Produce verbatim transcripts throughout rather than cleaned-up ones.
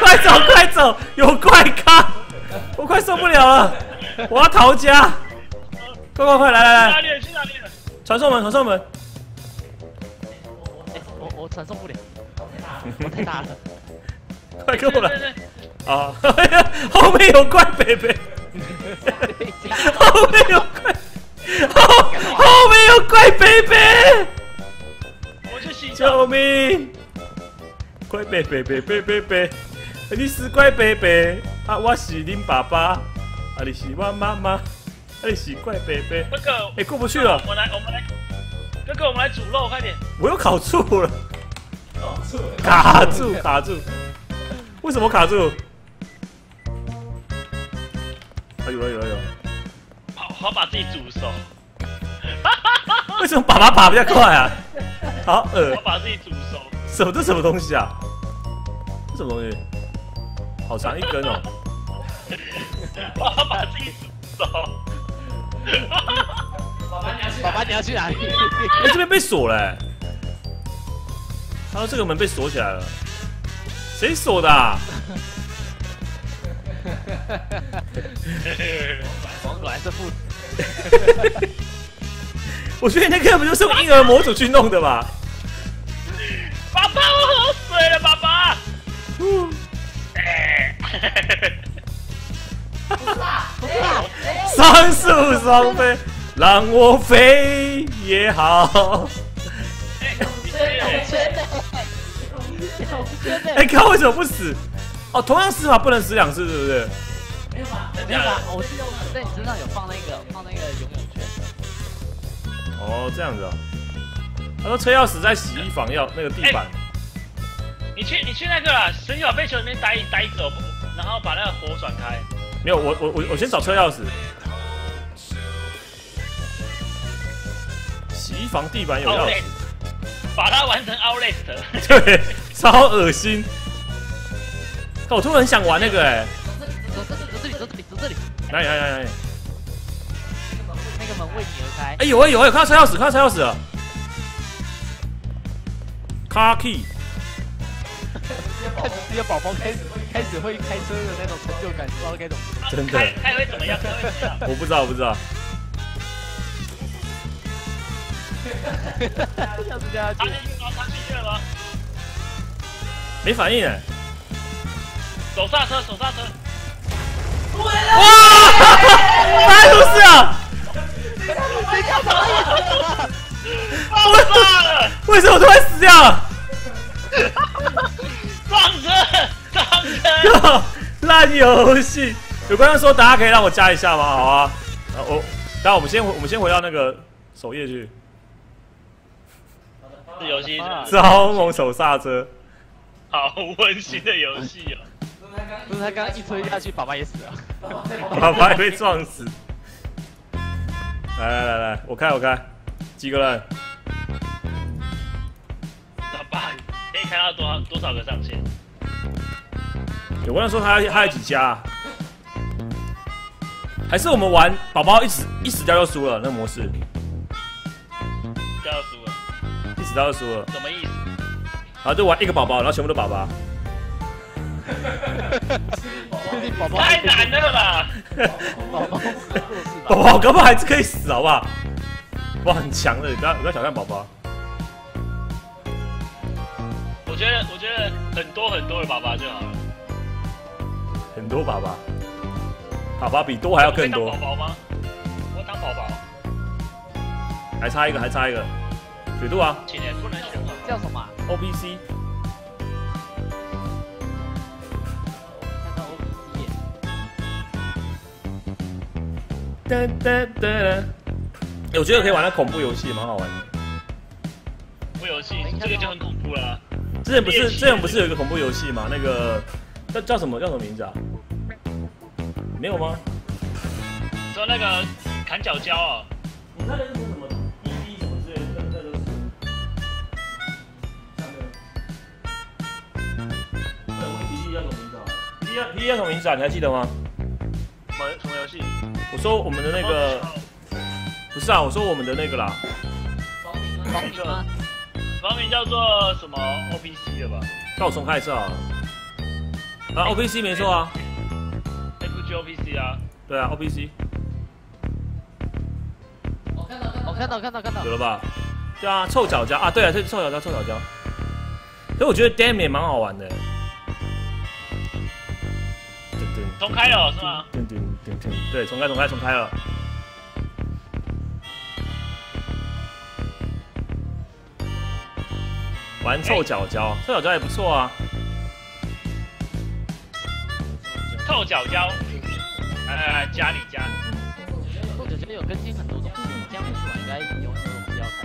快走快走，有怪咖，我快受不了了，我要逃家！快快快，来来来！ 哪里了？去哪里了？ 传送门，传送门！ 我我传送不了，我太大了。 快跟我来！啊，后面有怪北北，后面有怪，后后面有怪北北， 我去洗救命！怪北北北北北北，你是怪北北，啊，我是恁爸爸，啊，你是我妈妈，啊，你是怪北北。 哥哥， 哎，过不去了。 我们来，我们来，哥哥，我们来煮肉，快点！ 我又烤住了，卡住卡住，为什么卡住？啊有了有了有了！ 好好把自己煮熟。 为什么爸爸爬比较快啊？好恶！ 好把自己煮熟。 什么这什么东西啊？这什么东西？好长一根哦！ 我要把自己煮熟。 爸爸你要去哪里？ 哎，这边被锁了、欸。他说这个门被锁起来了，谁锁的、啊？ 王果然是父子。 我觉得那个不就是用婴儿模组去弄的吧？ 爸爸，我喝水了，爸爸。 双宿双飞，让我飞也好。哎，看为什么不死？哦，同样死法不能死两次，对不对？ 没有吧？没有吧？我记得我在你身上有放那个放那个游泳圈。 哦，这样子啊。他说车钥匙在洗衣房要那个地板。 你去你去那个啦，神奇宝贝球里面待待走，然后把那个火转开。 没有，我我我我先找车钥匙。洗衣房地板有钥匙。 把它完成 Outlet。 对，超恶心。我突然很想玩那个哎、欸。 走这里，走这里，走这里，走这里。 哪里哪里哪里？ 那个门为你而开。 哎、欸、有啊有啊，有看到车钥匙，看到车钥匙了。Car key。 看这些宝宝开始开始会开车的那种成就感，不知道该怎么说。 真的。 开开会怎么样？开会怎么样？ 我不知道，我不知道。 要是这样他进去吗？他进去了吗？ 没反应哎、欸。 手刹车，手刹车。 哇！发生什么事啊？ 你干嘛呀？爆炸了！ 为什么突然死掉了？ 撞车，撞车！ 烂游戏。有观众说，大家可以让我加一下吗？好啊。啊，我，等下我们先我们先回到那个首页去。 这游戏超猛手刹车， 好温馨的游戏哦。 不是他刚刚一推下去，爸爸也死了。 爸爸也被撞死。来来来来，我开我开，几个人？ 爸爸可以开到多少多少个上限？ 有观众说他要他有几家、啊？还是我们玩宝宝一死一死掉就输了那个模式？ 就要输了。 一死掉就输了。 什么意思？ 然后就玩一个宝宝，然后全部都宝宝。 太难了吧！ 宝宝， 宝宝根本还是可以死，好不好？哇，很强的，你不要不要小看宝宝。 我觉得我觉得很多很多的爸爸就好了。 很多爸爸，爸爸比多还要更多。 宝宝吗？我当宝宝。 还差一个，还差一个，雪度啊！ 今年不能选吗？ 叫什么、啊、 ？O P C。噔噔噔！哎，我觉得可以玩那恐怖游戏，蛮好玩的。 恐怖游戏，这个就很恐怖了、啊。 之前不是之前不是有一个恐怖游戏吗？那个叫叫什么叫什么名字啊？没有吗？ 说那个砍脚胶哦。 你那个是什么 ？E D 什么之类的，那那都是。那我问 P D 叫什么名字啊 ？P D 叫 P D 叫什么名字啊？你还记得吗？ 什么什么游戏？ 我说我们的那个，不是啊，我说我们的那个啦。 房名吗？ 房名叫做什么 O P C 的吧？ 那我重开一次啊。 啊 ，O P C 没错啊。 F G O P C 啊。 对啊 ，O P C。 我看到，我看到，看到，看到。 有了吧？对啊，臭脚胶啊，对啊，这臭脚胶，臭脚胶。可是我觉得 Dam 也蛮好玩的。 重开了是吗？ 噔噔噔噔，对，重开，重开，重开了。玩臭脚胶，臭脚胶也不错啊。 臭脚胶，呃，加你加你。 臭脚胶有更新很多东西，你这样子玩应该有很多东西要看。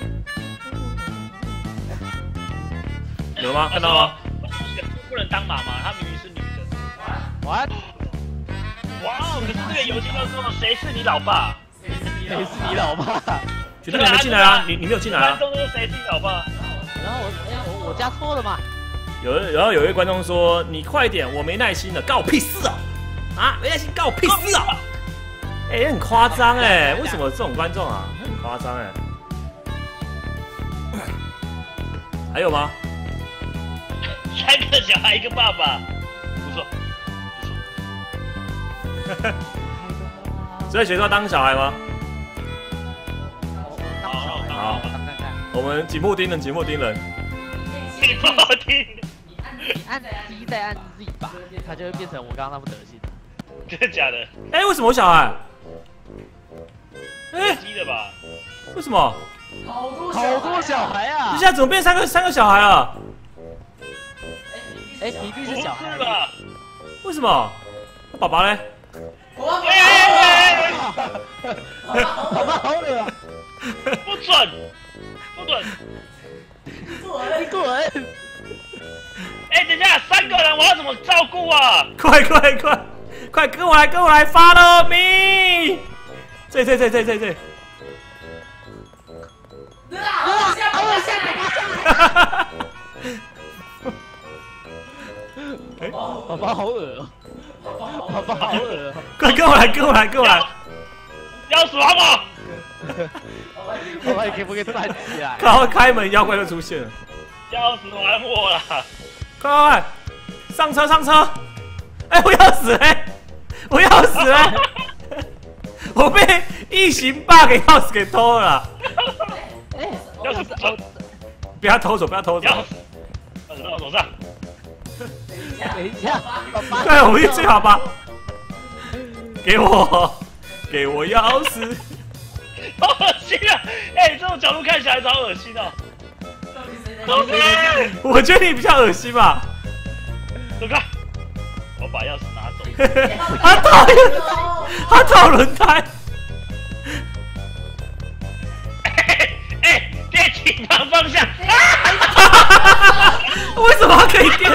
有吗？看到吗？ 不能当妈妈，她明明是女的。 玩。 哇哦！可是这个游戏叫做谁是你老爸？ 谁是你老爸？ 觉得你没进来啊？你你没有进来啊？ 观众说谁是你老爸？ 然后我我我加错了嘛？ 有，然后有一位观众说：“你快点，我没耐心了，告我屁事啊！啊，没耐心，告我屁事啊！”哎、欸，很夸张哎，为什么这种观众啊？很夸张哎。还有吗？ 三个小孩一个爸爸，不错，不错。 所以学校当小孩吗？ 当小孩， 好， 当看看。 我们节目盯人，节目盯人。 你不好听。 你按 D 再按 Z 吧，它就会变成我刚刚那副德行。 真的假的？ 哎、欸，为什么我小孩？ 哎，鸡的吧？ 为什么？ 好多小孩啊！ 一下怎么变三个三个小孩啊？ 哎，比利是小孩吧？ 为什么？那爸爸嘞？ 爸爸好恶啊！ 不准，不准！ 你滚！ 哎，等一下，三个人我要怎么照顾啊？ 快快快快跟我来跟我来 ，follow me！ 这这这这这这。 啊！好恶心！ 哎， 爸爸好恶哦！爸爸好恶哦！ 快跟我来跟我来跟我来！ 要死亡我！ 爸爸，你可不可以站起来？ 然后开门，妖怪就出现了。 要死亡我了！ 快快快，上车上车！哎，我要死嘞！我要死嘞！我被异形霸给钥匙给偷了啦！ 哎， 要死走！ 不要偷走，不要偷走！ 要死！要死到手上！ 等一下，爸爸。 对，我一追好吧。给我，给我钥匙！ 好恶心啊！哎，这种角度看起来超恶心哦。走开！ 我觉得你比较恶心吧。 走开！我把钥匙拿走。 他讨厌，他讨轮胎。 哎哎，电梯旁方向。 为什么可以电？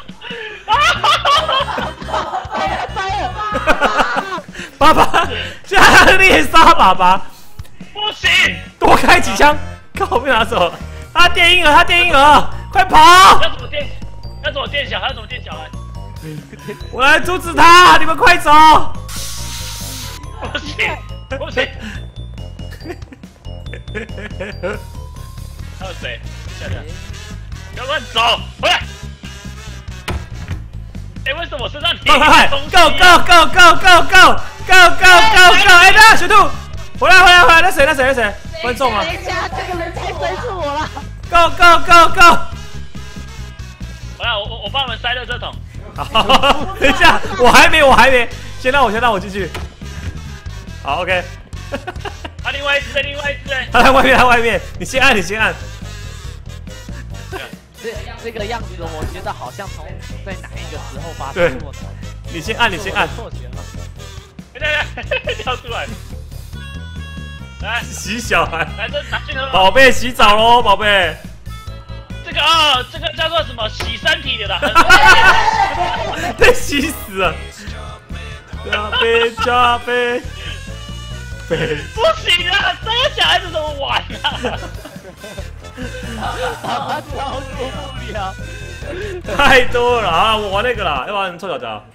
爸爸，现在猎杀爸爸， 不行， 多开几枪，靠，被拿走了。他电婴儿，他电婴儿，快跑！ 要怎么电？要怎么电小孩？要怎么电小孩？ 我来阻止他，你们快走！ 不行，不行。还有谁？下下，不要乱走，回来！哎，为什么我身上快快快 ，Go ，Go Go Go Go Go Go Go Go Go！ 哎，那小兔，回来回来回来，那谁那谁那谁？观众啊！ 等一下，这个人太追住我了。 Go Go Go Go！ 回来，我我我帮你们塞垃圾桶。 好，等一下，我还没我还没，先让我先让我进去。好 ，OK。 他另外一只在另外一只在。 他在外面，他在外面，你先按，你先按。 这这个样子，我觉得好像从在哪一个时候发生过的。 你先按，你先按。 错觉了。 来来来，跳出来。来， 洗小孩。 来这拿镜头。 宝贝，洗澡喽，宝贝。 这个啊，这个叫做什么？洗身体的啦。 被洗死了。加杯加杯。杯。 不行啊，这个小孩子怎么玩啊？ 他超受不了。 太多了啊！我玩那个啦，要玩臭脚脚。